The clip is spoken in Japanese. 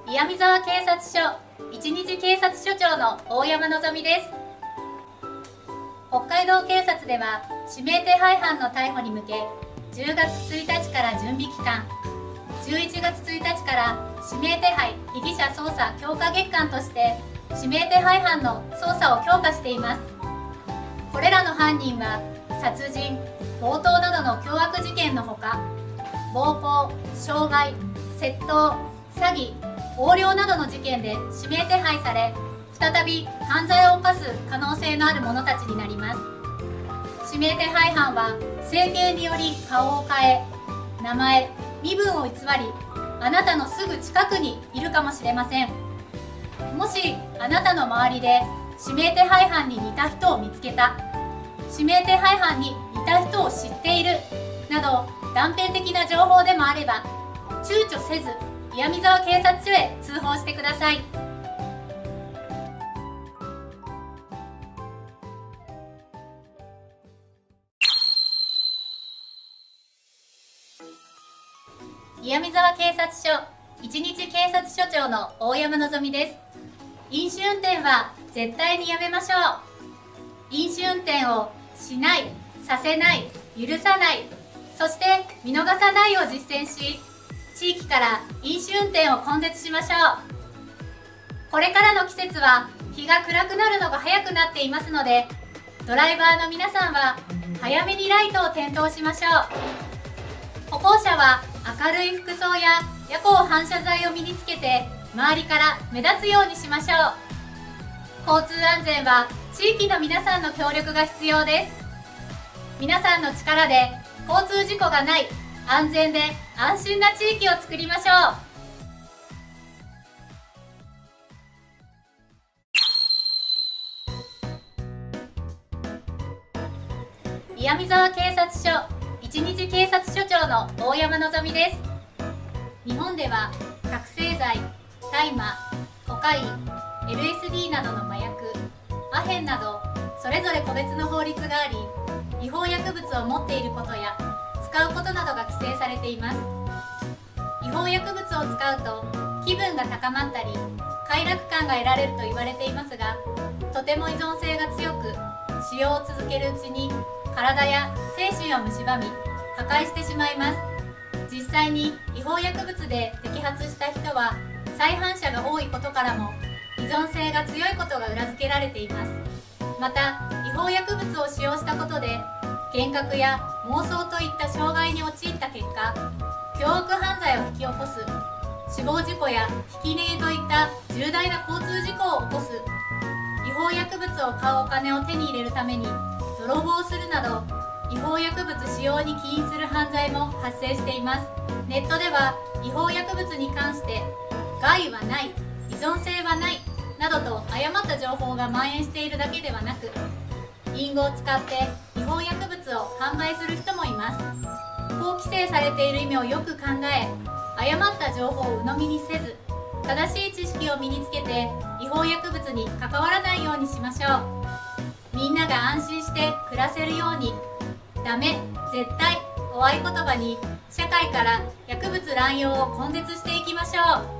岩見沢警察署一日警察署長の大山のぞみです。北海道警察では指名手配犯の逮捕に向け10月1日から準備期間、11月1日から指名手配被疑者捜査強化月間として指名手配犯の捜査を強化しています。これらの犯人は殺人、強盗などの凶悪事件のほか、暴行、傷害、窃盗、詐欺、横領などの事件で指名手配され、再び犯罪を犯す可能性のある者たちになります。指名手配犯は整形により顔を変え、名前、身分を偽り、あなたのすぐ近くにいるかもしれません。もしあなたの周りで指名手配犯に似た人を見つけた、指名手配犯に似た人を知っているなど断片的な情報でもあれば、躊躇せず岩見沢警察署へ通報してください。岩見沢警察署一日警察署長の大山のぞみです。飲酒運転は絶対にやめましょう。飲酒運転をしない、させない、許さない、そして見逃さないを実践し、地域から飲酒運転を根絶しましょう。これからの季節は日が暗くなるのが早くなっていますので、ドライバーの皆さんは早めにライトを点灯しましょう。歩行者は明るい服装や夜光反射材を身につけて周りから目立つようにしましょう。交通安全は地域の皆さんの協力が必要です。皆さんの力で交通事故がない安全で安心な地域を作りましょう。岩見沢警察署一日警察署長の大山のぞみです。日本では覚醒剤、大麻、コカイン、LSD などの麻薬、アヘンなどそれぞれ個別の法律があり、違法薬物を持っていることや使うことなどが規制されています。違法薬物を使うと気分が高まったり快楽感が得られると言われていますが、とても依存性が強く、使用を続けるうちに体や精神を蝕み破壊してしまいます。実際に違法薬物で摘発した人は再犯者が多いことからも依存性が強いことが裏付けられています。また違法薬物を使用したことで幻覚や妄想といった障害に陥った結果、凶悪犯罪を引き起こす、死亡事故やひき逃げといった重大な交通事故を起こす、違法薬物を買うお金を手に入れるために泥棒するなど違法薬物使用に起因する犯罪も発生しています。ネットでは違法薬物に関して害はない、依存性はないなどと誤った情報が蔓延しているだけではなく、隠語を使って違法薬物を販売する人もいます。法規制されている意味をよく考え、誤った情報を鵜呑みにせず、正しい知識を身につけて違法薬物に関わらないようにしましょう。みんなが安心して暮らせるように、ダメ、絶対を合言葉に社会から薬物乱用を根絶していきましょう。